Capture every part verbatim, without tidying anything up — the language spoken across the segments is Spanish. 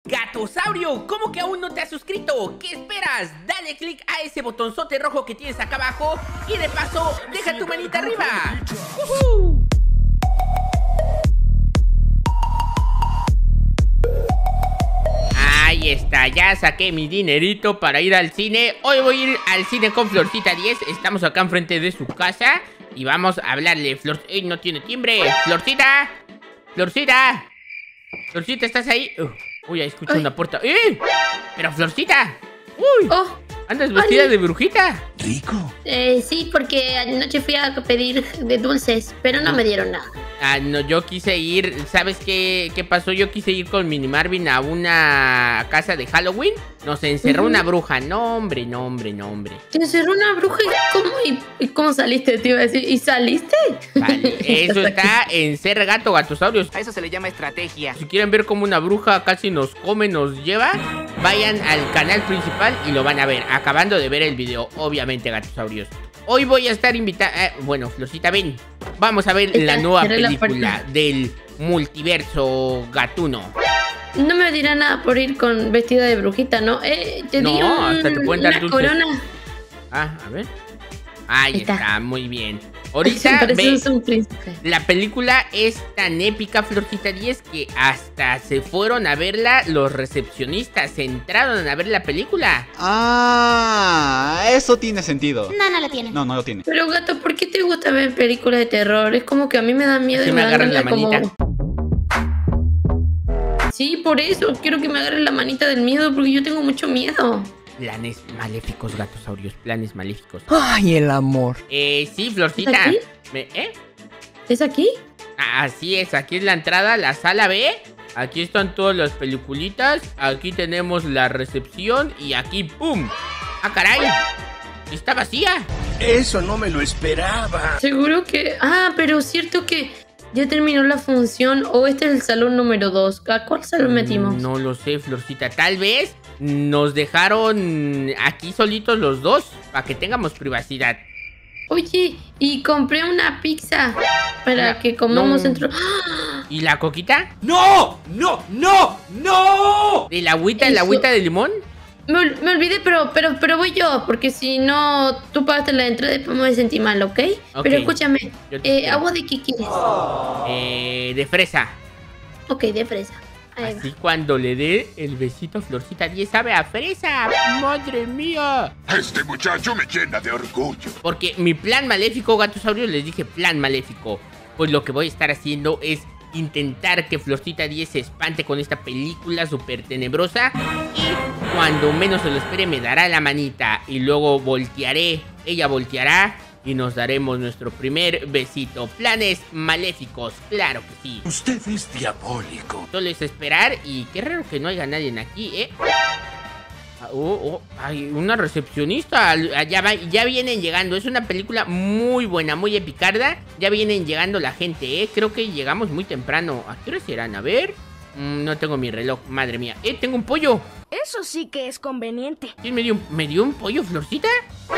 Gatosaurio, ¿cómo que aún no te has suscrito? ¿Qué esperas? Dale click a ese botonzote rojo que tienes acá abajo y de paso, deja tu manita arriba. ¡Uhú! Ahí está, ya saqué mi dinerito para ir al cine. Hoy voy a ir al cine con Florcita diez. Estamos acá enfrente de su casa y vamos a hablarle. Flor... ¡Ey, no tiene timbre! ¡Florcita! ¡Florcita! Florcita, ¿estás ahí? Uh, uy, ahí escucho Ay. una puerta. ¡Eh! ¡Pero Florcita! ¡Uy! Oh. ¿Andas vestida Ay. de brujita? Rico. Eh, sí, porque anoche fui a pedir de dulces, pero no me dieron nada. Ah, no, yo quise ir, ¿sabes qué, qué pasó? Yo quise ir con Mini Marvin a una casa de Halloween. Nos encerró uh-huh. una bruja. No, hombre, no, hombre, no, hombre. ¿Te encerró una bruja? ¿Y cómo, y, y cómo saliste? Te iba a decir, ¿y saliste? Vale, eso está en Ser Gato Gatosaurios. A eso se le llama estrategia. Si quieren ver cómo una bruja casi nos come, nos lleva, vayan al canal principal y lo van a ver, acabando de ver el video, obviamente, Gatosaurios. Hoy voy a estar invitada... Eh, bueno, Florcita, ven. Vamos a ver Esta, la nueva película del multiverso gatuno. No me dirá nada por ir con vestida de brujita, ¿no? Eh, te no, di un, hasta te pueden dar una dulces. corona. Ah, a ver. Ahí está, está muy bien. Ahorita ve, un la película es tan épica, Florcita diez, que hasta se fueron a verla los recepcionistas. Se entraron a ver la película. Ah, eso tiene sentido. No, no lo tiene. No, no lo tiene. Pero gato, ¿por qué te gusta ver películas de terror? Es como que a mí me da miedo. Si y me me agarran la manita. Como... Sí, por eso. Quiero que me agarren la manita del miedo, porque yo tengo mucho miedo. Planes maléficos, Gatosaurios, planes maléficos. Ay, el amor. Eh, sí, Florcita. ¿Es aquí? Me, ¿Eh? ¿Es aquí? Así es, aquí es la entrada, la sala B. Aquí están todas las peliculitas. Aquí tenemos la recepción y aquí, ¡pum! ¡Ah, caray! ¡Está vacía! Eso no me lo esperaba. Seguro que... Ah, pero cierto que ya terminó la función. ¿O este es el salón número dos? ¿A cuál salón metimos? No lo sé, Florcita. Tal vez nos dejaron aquí solitos los dos para que tengamos privacidad. Oye, y compré una pizza para no, que comamos no. dentro. ¿Y la coquita? ¡No! ¡No! ¡No! ¡No! ¿Y la agüita? ¿La agüita de limón? Me, me olvidé, pero, pero, pero voy yo, porque si no, tú pagaste la entrada y me sentir mal, ¿ok? okay. Pero escúchame, eh, ¿agua de qué quieres? Eh, de fresa. Ok, de fresa. Ahí Así va. Cuando le dé el besito a Florcita diez sabe a fresa. ¡Madre mía! Este muchacho me llena de orgullo. Porque mi plan maléfico, Gatosaurios, les dije plan maléfico. Pues lo que voy a estar haciendo es intentar que Florcita diez se espante con esta película súper tenebrosa. Y cuando menos se lo espere me dará la manita. Y luego voltearé, ella volteará y nos daremos nuestro primer besito. Planes maléficos, claro que sí. Usted es diabólico. Solo es esperar y qué raro que no haya nadie aquí, ¿eh? Oh, oh, hay una recepcionista. Ya, va, ya vienen llegando. Es una película muy buena, muy epicarda. Ya vienen llegando la gente, ¿eh? Creo que llegamos muy temprano. ¿A qué hora serán? A ver. Mm, no tengo mi reloj, madre mía. ¡Eh, tengo un pollo! Eso sí que es conveniente. ¿Quién me dio un, me dio un pollo, Florcita?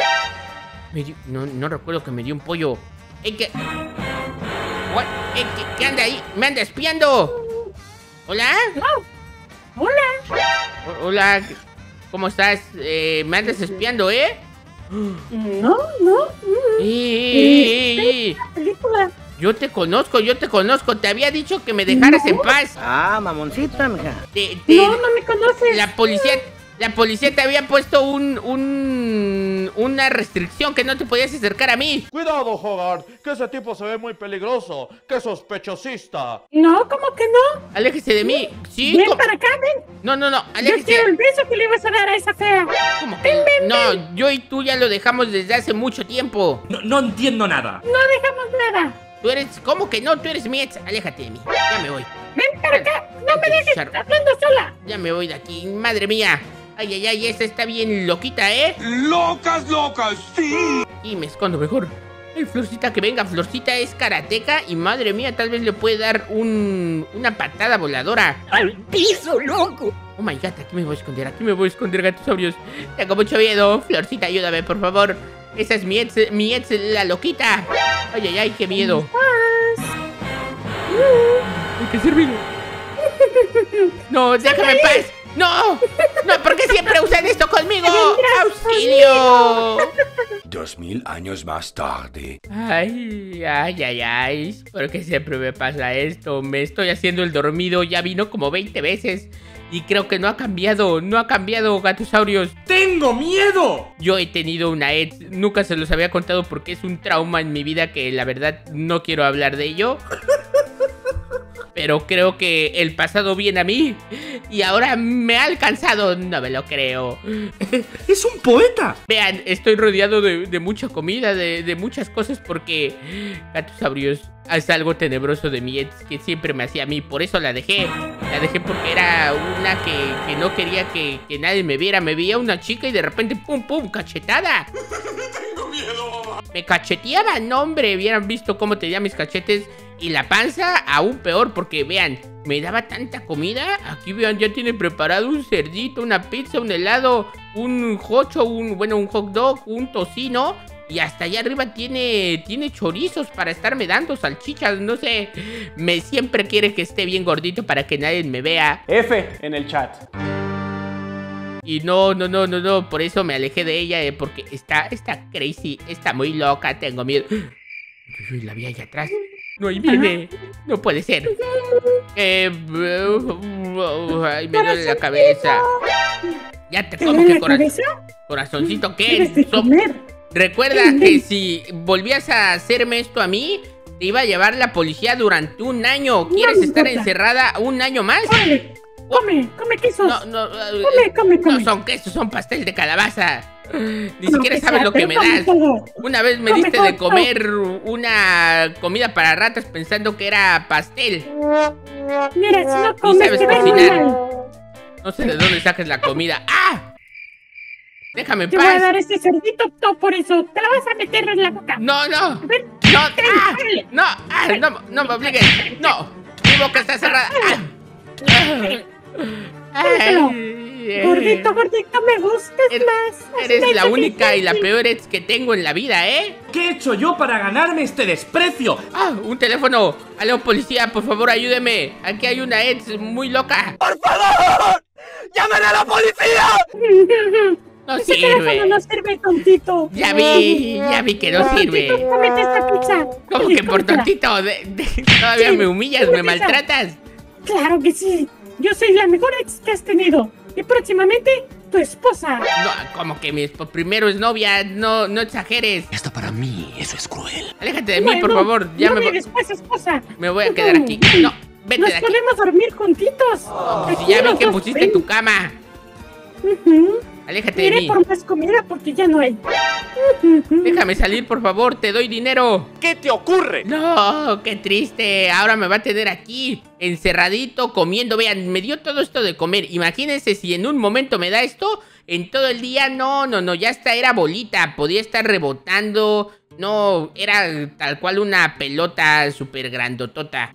Me dio, no, no recuerdo que me dio un pollo. ¡Eh, que... What? ¡Eh, que, que anda ahí! ¡Me anda espiando! ¿Hola? No. Hola. O, hola... ¿Cómo estás? Eh, me andas espiando, ¿eh? No, no. ¡Eh, eh, eh, eh! Película. Yo te conozco, yo te conozco. Te había dicho que me dejaras no. en paz. Ah, mamoncita, mija. Te, te, no, no me conoces. La policía... La policía te había puesto un, un... una restricción que no te podías acercar a mí. Cuidado, Hogarth, que ese tipo se ve muy peligroso. ¡Qué sospechosista! No, ¿cómo que no? Aléjese de mí. Sí. Ven ¿cómo? para acá, ven. No, no, no, aléjese. Yo quiero el beso que le ibas a dar a esa fea. ¿Cómo que? Ven, ven, no, ven. yo y tú ya lo dejamos desde hace mucho tiempo. No, no entiendo nada. No dejamos nada. Tú eres... ¿Cómo que no? Tú eres mi ex. Aléjate de mí. Ya me voy. Ven para acá. No me dejes hablando sola. Ya me voy de aquí. Madre mía. Ay, ay, ay, esta está bien loquita, ¿eh? ¡Locas, locas! ¡Sí! Y me escondo mejor. Ay, Florcita, que venga. Florcita es karateca y madre mía, tal vez le puede dar un... una patada voladora. ¡Al piso, loco! Oh my god, aquí me voy a esconder, aquí me voy a esconder, Gatosaurios. Tengo mucho miedo. Florcita, ayúdame, por favor. Esa es mi ex, mi ex, la loquita. Ay, ay, ay, qué miedo. Hay que servirlo. No, déjame en paz. No, no, ¿por qué siempre usan esto conmigo? ¡Auxilio! Dos mil años más tarde. Ay, ay, ay, ay. ¿Por qué siempre me pasa esto? Me estoy haciendo el dormido, ya vino como veinte veces. Y creo que no ha cambiado, no ha cambiado, gatosaurios. ¡Tengo miedo! Yo he tenido una ex, nunca se los había contado porque es un trauma en mi vida que la verdad no quiero hablar de ello. Pero creo que el pasado viene a mí y ahora me ha alcanzado, no me lo creo. ¡Es un poeta! Vean, estoy rodeado de, de mucha comida, de, de muchas cosas porque, gatosaurios, es algo tenebroso de mi ex que siempre me hacía a mí. Por eso la dejé. La dejé porque era una que, que no quería que, que nadie me viera. Me veía una chica y de repente, pum, pum, cachetada. Tengo miedo. Me cacheteaba, no hombre, hubieran visto cómo tenía mis cachetes. Y la panza aún peor porque vean, me daba tanta comida. Aquí vean, ya tiene preparado un cerdito, una pizza, un helado, un hocho, un, bueno, un hot dog, un tocino. Y hasta allá arriba tiene, tiene chorizos para estarme dando, salchichas, no sé. Me siempre quiere que esté bien gordito para que nadie me vea. F en el chat. Y no, no, no, no, no, por eso me alejé de ella, eh, porque está, está crazy, está muy loca, tengo miedo. Uy, la vi allá atrás. No, ahí viene. No puede ser. Eh, ay, me duele la cabeza. Ya te como que corazón. Corazoncito, ¿qué? So Recuerda que si volvías a hacerme esto a mí, te iba a llevar la policía durante un año. ¿Quieres estar encerrada un año más? Come, come, come quesos. No, no, come, come, come. No son quesos, son pastel de calabaza. Ni Lo siquiera que sabes sea, lo que pero me come das. todo. Una vez me Come diste de todo. comer una comida para ratas pensando que era pastel. Mira, si no comes, sabes te va a ir cocinar. mal. No sé de dónde sacas la comida. ¡Ah! Déjame en Te voy a paz. dar este cerdito, todo por eso. Te la vas a meter en la boca. No, no. Ven, No, ven, ah, dale. no, ah, no, no me obligues. No, mi boca está cerrada. Ah. Ay, Gordito, gordito, me gustas Eres- más. Eres Así la que- única y la peor ex que tengo en la vida, ¿eh? ¿Qué he hecho yo para ganarme este desprecio? Ah, un teléfono. Aló, policía, por favor, ayúdeme. Aquí hay una ex muy loca. ¡Por favor! ¡Llamen a la policía! No Ese teléfono sirve. no sirve, tontito. Ya vi, ya vi que no sirve. Tontito, cómete esta pizza. ¿Cómo que por tontito? De- de- todavía Sí, me humillas, me por esa. maltratas. Claro que sí. Yo soy la mejor ex que has tenido. Y próximamente, tu esposa. No, como que mi esp- primero es novia, no, no exageres. Esto para mí, eso es cruel. Aléjate de mí, Bueno, por favor. Ya me, novia y vo- después esposa. me voy a quedar aquí. No, vete Nos de aquí. podemos dormir juntitos. Si ya vi que pusiste tu cama. Ujú. Aléjate de Iré mí. por más comida porque ya no hay. Déjame salir, por favor, te doy dinero. ¿Qué te ocurre? No, qué triste. Ahora me va a tener aquí, encerradito, comiendo. Vean, me dio todo esto de comer. Imagínense si en un momento me da esto, en todo el día, no, no, no, ya hasta era bolita. Podía estar rebotando. No, era tal cual una pelota súper grandotota.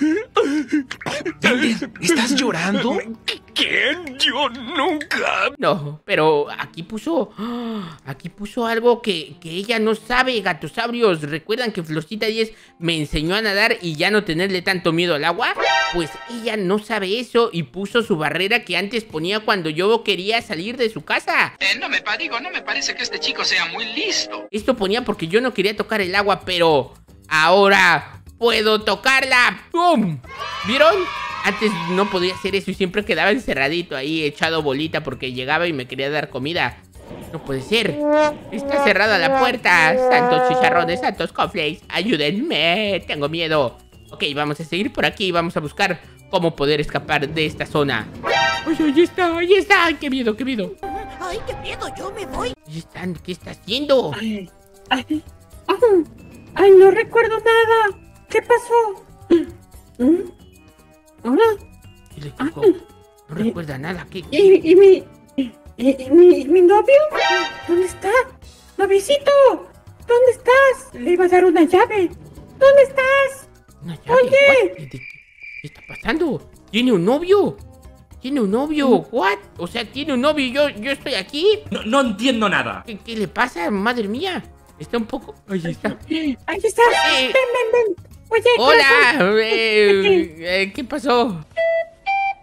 ¿Estás llorando? ¿Quién? Yo nunca. No, pero aquí puso, ¡ah! Aquí puso algo que, que ella no sabe, gatosaurios. ¿Recuerdan que Florcita diez me enseñó a nadar y ya no tenerle tanto miedo al agua? Pues ella no sabe eso y puso su barrera que antes ponía cuando yo quería salir de su casa. Eh, no me pa- digo, no me parece que este chico sea muy listo. Esto ponía porque yo no quería tocar el agua, pero ahora puedo tocarla. ¡Pum! ¿Vieron? Antes no podía hacer eso y siempre quedaba encerradito ahí, echado bolita porque llegaba y me quería dar comida. No puede ser. Está cerrada la puerta. Santos chicharrones, santos cofles. Ayúdenme. Tengo miedo. Ok, vamos a seguir por aquí y vamos a buscar cómo poder escapar de esta zona. ¡Ay, ahí está! ¡Ahí está! ¡Ay, qué miedo, qué miedo! Ay, qué miedo, yo me voy. Ahí están. ¿Qué está haciendo? Ay, ay, ah, ay, no recuerdo nada. ¿Qué pasó? ¿Mm? ¿Hola? ¿Qué le tocó? No recuerda nada. ¿Qué? ¿Y, y mi, y, y mi, mi novio? ¿Dónde está? ¡Noviecito! ¿Dónde estás? Le iba a dar una llave. ¿Dónde estás? Una llave. Oye. What? ¿Qué, qué- qué está pasando? ¿Tiene un novio? ¿Tiene un novio? ¿What? O sea, tiene un novio y yo, yo estoy aquí. No, no entiendo nada. ¿Qué, qué le pasa? Madre mía. Está un poco... Ahí está. Ahí estás. Eh. Ven, ven, ven. Oye, Hola. corazón. eh, eh, ¿Qué pasó?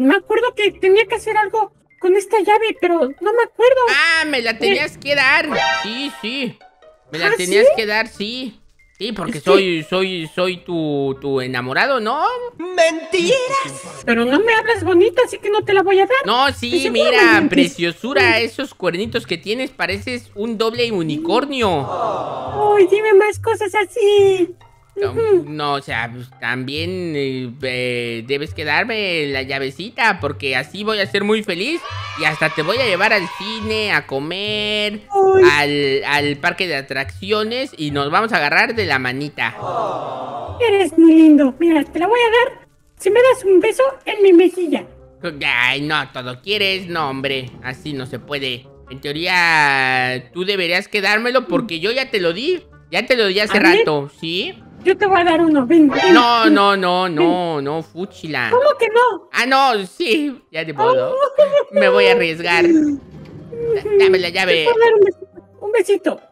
me acuerdo que tenía que hacer algo con esta llave, pero no me acuerdo. Ah, me la tenías que dar. Sí, sí. Me la ¿Ah, tenías sí? que dar, sí. Sí, porque Es que- soy, soy, soy tu, tu enamorado, ¿no? ¡Mentiras! Pero no me hablas bonito, así que no te la voy a dar. No, Y sí, seguro mira, me- preciosura, esos cuernitos que tienes, pareces un doble unicornio. Uy, dime más cosas así. No, Ujú. no, o sea, pues, también eh, eh, debes que darme la llavecita, porque así voy a ser muy feliz y hasta te voy a llevar al cine, a comer, Uy. al, al parque de atracciones y nos vamos a agarrar de la manita. Eres muy lindo. Mira, te la voy a dar si me das un beso en mi mejilla. Ay, no, todo quieres, no, hombre, así no se puede. En teoría, tú deberías quedármelo porque yo ya te lo di, ya te lo di hace ¿A mí? rato, ¿sí? Yo te voy a dar uno. Ven, ven. No, no, no, no, no, fúchila. ¿Cómo que no? Ah, no, sí, ya te puedo. Me voy a arriesgar. Da- Dame la Te llave. puedo dar un besito. Un besito.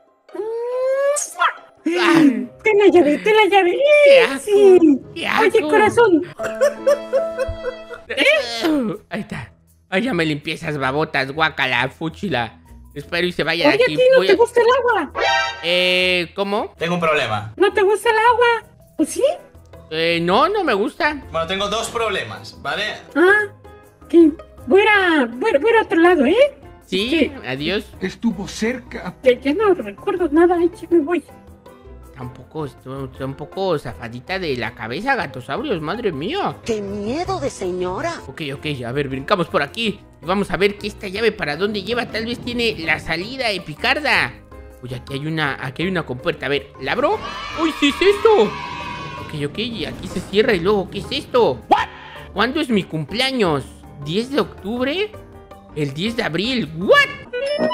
Ah, Ten la llave, ten la llave. Qué Eh, asco, sí. qué Oye, asco. corazón. Ahí está. Ay, ya me limpiezas babotas, guácala, fúchila. Espero y se vaya de Oye, a aquí. ti no Voy te a- gusta el agua. Eh, ¿cómo? Tengo un problema. ¿No te gusta el agua? ¿Pues sí? Eh, no, no me gusta. Bueno, tengo dos problemas, ¿vale? Ah, que voy a, ir a, voy, a- voy a ir a otro lado, ¿eh? Sí, Sí. adiós. Estuvo cerca. Ya, ya no recuerdo nada, ahí ya me voy. Tampoco, estoy, estoy un poco zafadita de la cabeza, gatosaurios, madre mía. ¡Qué miedo de señora! Ok, ok, a ver, brincamos por aquí. Y vamos a ver que esta llave para dónde lleva. Tal vez tiene la salida epicarda. Uy, aquí hay una, aquí hay una compuerta. A ver, ¿la abro? Uy, ¿qué es esto? Ok, ok, y aquí se cierra y luego, ¿qué es esto? ¿Cuándo es mi cumpleaños? ¿diez de octubre? El diez de abril. ¿What?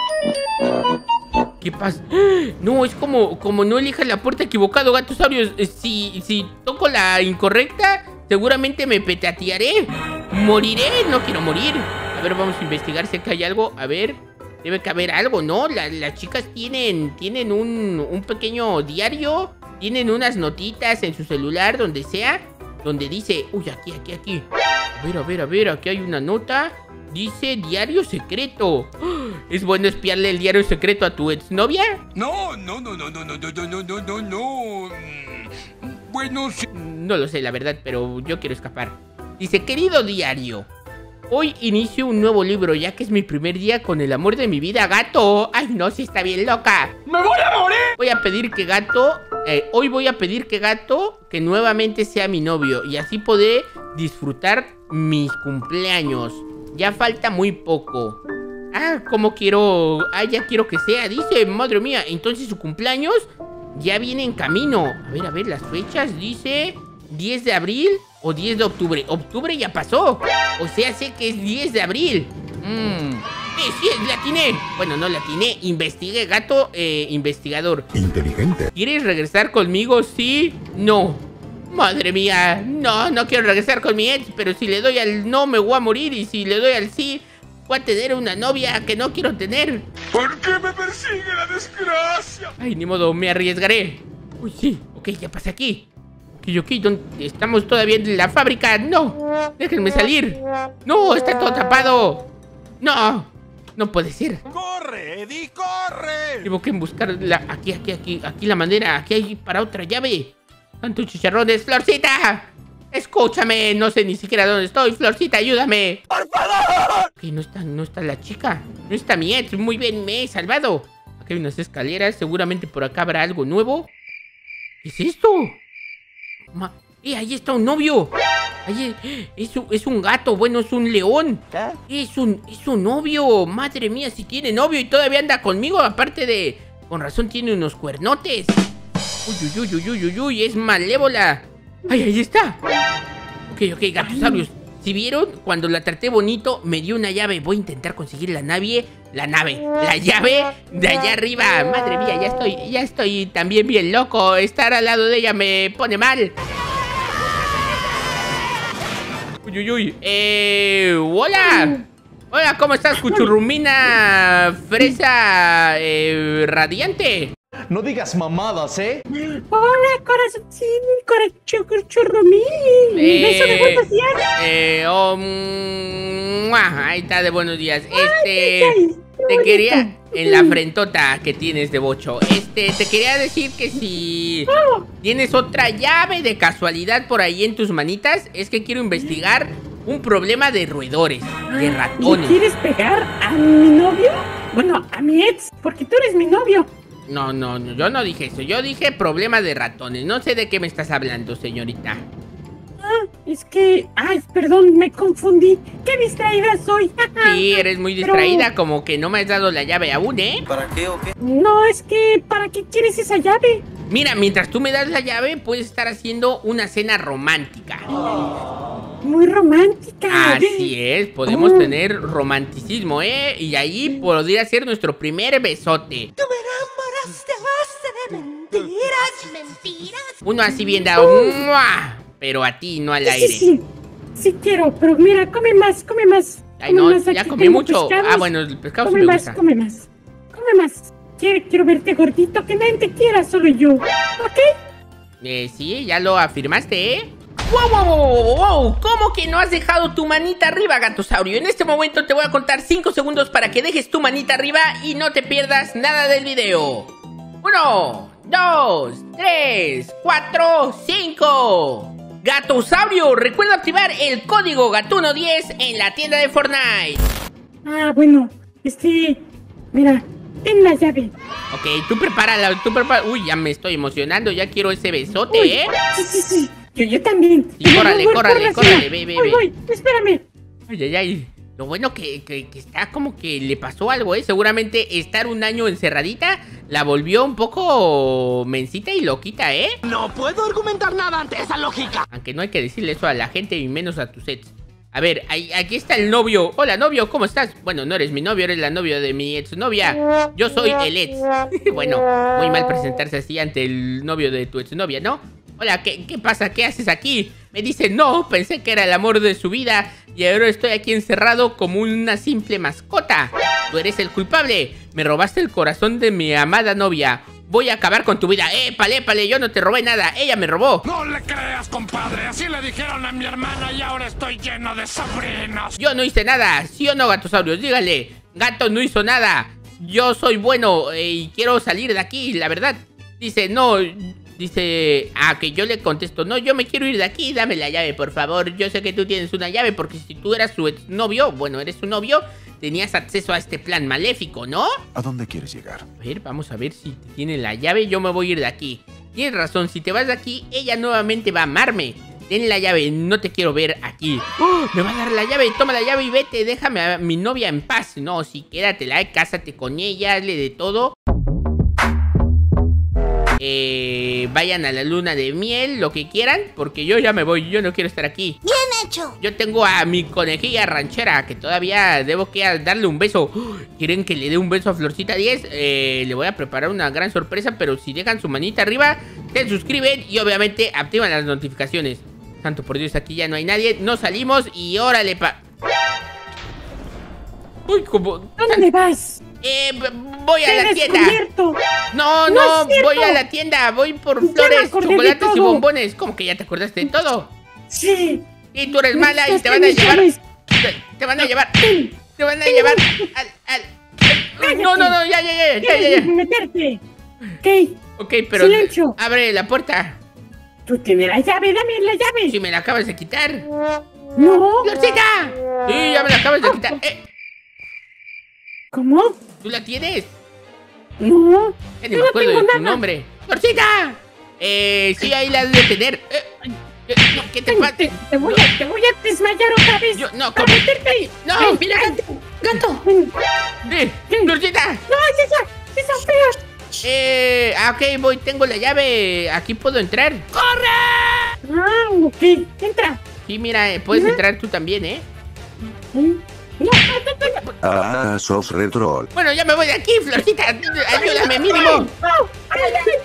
¿Qué pasa? No, es como, como no elijas la puerta equivocado, gatosaurios. Eh, Si, si toco la incorrecta, seguramente me petatearé. Moriré, no quiero morir. A ver, vamos a investigar si acá hay algo. A ver, debe que haber algo, ¿no? La- las chicas tienen, tienen un, un pequeño diario. Tienen unas notitas en su celular, donde sea, donde dice... Uy, aquí, aquí, aquí. A ver, a ver, a ver, aquí hay una nota. Dice diario secreto. ¿Es bueno espiarle el diario secreto a tu exnovia? No, no, no, no, no, no, no, no, no, no, no. Mm, Bueno, sí. No lo sé, la verdad, pero yo quiero escapar. Dice, querido diario, hoy inicio un nuevo libro, ya que es mi primer día con el amor de mi vida, gato. Ay, no, si está bien loca. ¡Me voy a morir! Voy a pedir que gato... eh, hoy voy a pedir que gato que nuevamente sea mi novio. Y así podré disfrutar mis cumpleaños. Ya falta muy poco. Ah, ¿cómo quiero? Ah, ya quiero que sea. Dice, madre mía, entonces su cumpleaños ya viene en camino. A ver, a ver, las fechas. Dice diez de abril o diez de octubre. Octubre ya pasó. O sea, sé que es diez de abril. Mmm. Sí, sí, la atiné. Bueno, no la atiné. Investigué, gato, eh, investigador. Inteligente. ¿Quieres regresar conmigo? Sí, no. Madre mía, no, no quiero regresar con mi ex, pero si le doy al no me voy a morir y si le doy al sí, voy a tener una novia que no quiero tener. ¿Por qué me persigue la desgracia? Ay, ni modo, me arriesgaré. Uy, sí, ok, ya pasé aquí. Ok, ok, ¿dónde estamos todavía en la fábrica? No, déjenme salir. No, está todo tapado. No, no puede ser. ¡Corre, Eddie, corre! Tengo que buscar la, aquí, aquí, aquí, aquí la manera. Aquí hay para otra llave. Tantos chicharrones, Florcita. Escúchame, no sé ni siquiera dónde estoy. Florcita, ayúdame. ¡Por favor! Ok, no está, no está la chica. No está mi ex. Muy bien, me he salvado. Aquí hay unas escaleras. Seguramente por acá habrá algo nuevo. ¿Qué es esto? Ma eh, ahí está un novio. Ahí es, es, un- es un gato. Bueno, es un león. Es un, es un novio. Madre mía, si tiene novio y todavía anda conmigo. Aparte de... Con razón tiene unos cuernotes. Uy, uy, uy, uy, uy, uy, es malévola. Ay, ahí está. Ok, ok, gatosaurios. Si vieron, cuando la traté bonito, me dio una llave. Voy a intentar conseguir la nave. La nave, la llave de allá arriba. Madre mía, ya estoy, ya estoy también bien loco. Estar al lado de ella me pone mal. Uy, uy, uy. Eh, hola. Hola, ¿cómo estás, cuchurrumina fresa eh, radiante? No digas mamadas, ¿eh? Hola, corazoncín, corazón, chorro mí. Eh, Beso de buenos días. Eh, oh, mm, ¡mua! Ahí está de buenos días. Este, ay, te bonito. quería, en la frentota que tienes de bocho, este, te quería decir que si Oh. tienes otra llave de casualidad por ahí en tus manitas, es que quiero investigar un problema de roedores, de ¿Le ratones. quieres pegar a mi novio? Bueno, a mi ex, porque tú eres mi novio. No, no, no, yo no dije eso, yo dije problema de ratones. No sé de qué me estás hablando, señorita. Ah, es que... Ay, perdón, me confundí. Qué distraída soy. Sí, eres muy Pero- distraída, como que no me has dado la llave aún, ¿eh? ¿Para qué o qué? No, es que... ¿Para qué quieres esa llave? Mira, mientras tú me das la llave, puedes estar haciendo una cena romántica. Muy romántica. Así es, podemos Oh. tener romanticismo, ¿eh? Y ahí podría ser nuestro primer besote. Tú me enamoraste a base de mentiras. Mentiras. Uno así bien dado, ¡mua! Pero a ti, no al Sí, aire. sí, sí. Sí quiero, pero mira, come más, come más. Ay, Come no, más, ya aquí comí tengo mucho. pescados. Ah, bueno, el pescado sí Come me más, gusta. come más. Come más. Quiero, quiero verte gordito, que nadie te quiera, solo yo. ¿Ok? Eh, sí, ya lo afirmaste, ¿eh? ¡Wow, wow, wow, wow, wow! ¿Cómo que no has dejado tu manita arriba, Gatosaurio? En este momento te voy a contar cinco segundos para que dejes tu manita arriba y no te pierdas nada del video. Uno, dos, tres, cuatro, cinco. Gatosaurio, recuerda activar el código Gatuno diez en la tienda de Fortnite. Ah, bueno. Este... Mira, ten la llave. Ok, tú prepárala, tú prepárala. Uy, ya me estoy emocionando, ya quiero ese besote, Uy, ¿eh? Sí, sí, sí. Yo, yo también. Sí, córrale, Voy, voy, córrale, corre, córrale, sí. ve, ve, Voy, ve. voy, espérame. Ay, ay, ay. Lo bueno que, que, que está como que le pasó algo, ¿eh? Seguramente estar un año encerradita la volvió un poco mencita y loquita, ¿eh? No puedo argumentar nada ante esa lógica. Aunque no hay que decirle eso a la gente y menos a tus ex. A ver, ahí, aquí está el novio. Hola, novio, ¿cómo estás? Bueno, no eres mi novio, eres la novia de mi exnovia. Yo soy el ex. Bueno, muy mal presentarse así ante el novio de tu exnovia, ¿no? Hola, ¿qué, ¿qué pasa? ¿Qué haces aquí? Me dice, no, pensé que era el amor de su vida y ahora estoy aquí encerrado como una simple mascota. Tú eres el culpable. Me robaste el corazón de mi amada novia. Voy a acabar con tu vida. Épale, épale, yo no te robé nada. Ella me robó. No le creas, compadre. Así le dijeron a mi hermana y ahora estoy lleno de sobrinos. Yo no hice nada. ¿Sí o no, Gatosaurios? Dígale. Gato no hizo nada. Yo soy bueno eh, y quiero salir de aquí, la verdad. Dice, no... Dice, ah, que yo le contesto, no, yo me quiero ir de aquí, dame la llave, por favor. Yo sé que tú tienes una llave, porque si tú eras su exnovio, bueno, eres su novio, tenías acceso a este plan maléfico, ¿no? ¿A dónde quieres llegar? A ver, vamos a ver si tiene la llave, yo me voy a ir de aquí. Tienes razón, si te vas de aquí, ella nuevamente va a amarme. Ten la llave, no te quiero ver aquí. ¡Oh! Me va a dar la llave, toma la llave y vete, déjame a mi novia en paz. No, sí, quédatela, eh, cásate con ella, hazle de todo. Eh, vayan a la luna de miel, lo que quieran, porque yo ya me voy, yo no quiero estar aquí. Bien hecho. Yo tengo a mi conejilla ranchera, que todavía debo que darle un beso. ¿Quieren que le dé un beso a Florcita diez? Eh, le voy a preparar una gran sorpresa, pero si dejan su manita arriba, se suscriben y obviamente activan las notificaciones. Santo por Dios, aquí ya no hay nadie, no salimos y órale pa... Uy, como... ¿Dónde vas? Eh, voy a Te la he tienda. descubierto. No, No no, es cierto. voy a la tienda, voy por Ya me flores, acordé de chocolates y todo. bombones. ¿Cómo que ya te acordaste de todo? Sí. Y tú eres Me mala y quitaste te van a mis llevar. llaves. Te, te van a llevar. Te van a llevar al. al Cállate. no, no, no, ya, ya, ya, ya, ¿Quieres ya, ya. meterte? Ok. Ok, pero. Silencio. Abre la puerta. Tú tienes la llave, dame la llave. Si me la acabas de quitar. No. ¡Florcita! Sí, ya me la acabas de quitar. Eh, ¿Cómo? ¿Tú la tienes? No. Ya ni Yo me no acuerdo tengo de tu nada. nombre. ¡Florcita! Eh, sí, ahí la has de tener. Eh, eh, ¿Qué te pasa? Te, te voy a, te voy a desmayar otra vez. Yo, no, Para ¿cómo? meterte ahí. No. Ven, Mira, ay. gato, gato. Eh, ¡Florcita! No, es esa. Esa fea. Eh, ah, ok, voy, tengo la llave. Aquí puedo entrar. Ah, ok. Entra. Sí, mira, eh, puedes Ujú. entrar tú también, ¿eh? No, no, no, no. Ah, sos retrol. Bueno, ya me voy de aquí, Florcita. Ayúdame, mínimo. No, ay, ay.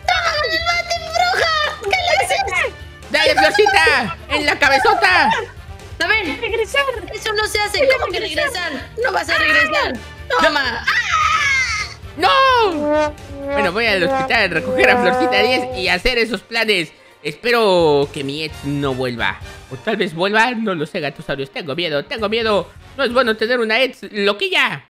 Dale, Florcita. En la cabezota. A ver, Regresar. eso no se hace. ¿Cómo que regresar? No vas a regresar. Toma. ¡No! Bueno, voy al hospital a recoger a Florcita diez y hacer esos planes. Espero que mi ex no vuelva. O tal vez vuelva, no lo sé, gatosaurios. Tengo miedo, tengo miedo. No es bueno tener una ex loquilla.